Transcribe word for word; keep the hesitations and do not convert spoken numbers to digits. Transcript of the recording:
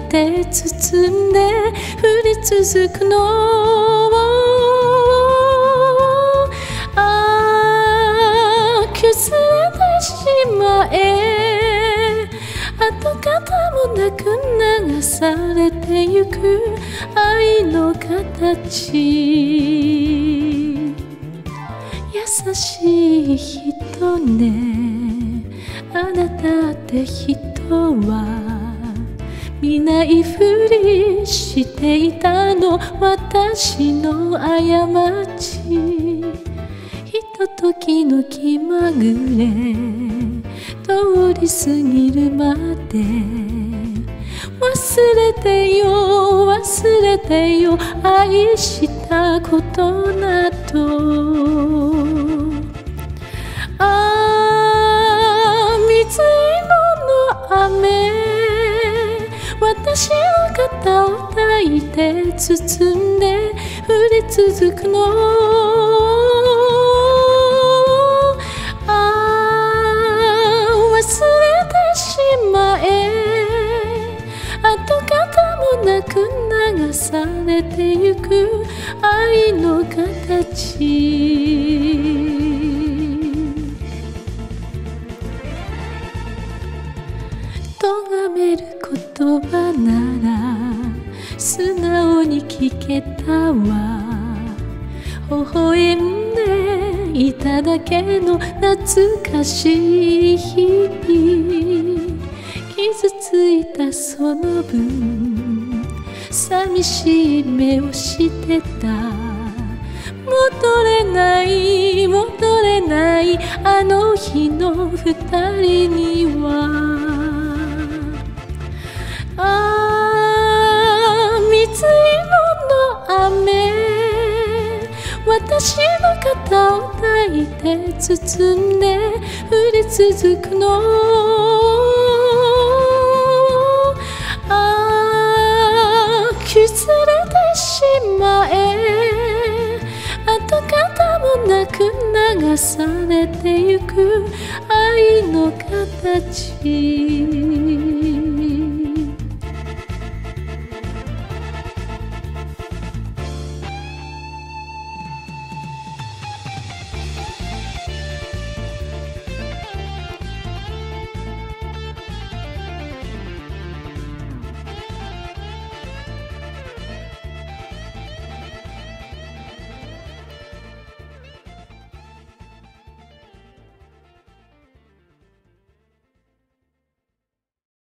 て包んで降り続くの。ああ崩れてしまえ、跡形もなく流されてゆく愛の形。優しい人ね、あなたって人は見ないふりしていたの。私の過ち、ひとときの気まぐれ通り過ぎるまで忘れてよ忘れてよ、愛したことなど。ああ水色の雨、私の肩を抱いて包んで降り続くの。ああ忘れてしまえ、跡形もなく流されてゆく愛の形。咎める言葉なら素直に聞けたわ。微笑んでいただけの懐かしい日々。傷ついたその分寂しい目をしてた。戻れない戻れないあの日の二人には。ああ水色の雨、私の肩を抱いて包んで降り続くの。ああ崩れてしまえ、跡形もなく流されてゆく愛の形。